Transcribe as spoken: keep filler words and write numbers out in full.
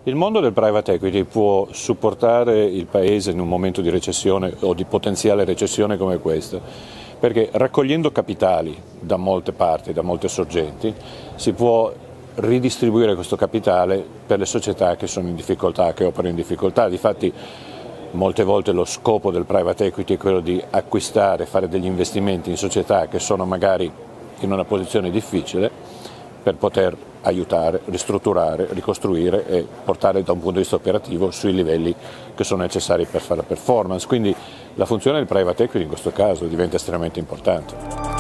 Il mondo del private equity può supportare il Paese in un momento di recessione o di potenziale recessione come questa, perché raccogliendo capitali da molte parti, da molte sorgenti, si può ridistribuire questo capitale per le società che sono in difficoltà, che operano in difficoltà. Difatti molte volte lo scopo del private equity è quello di acquistare, fare degli investimenti in società che sono magari in una posizione difficile, per poter aiutare, ristrutturare, ricostruire e portare da un punto di vista operativo sui livelli che sono necessari per fare la performance. Quindi la funzione del private equity in questo caso diventa estremamente importante.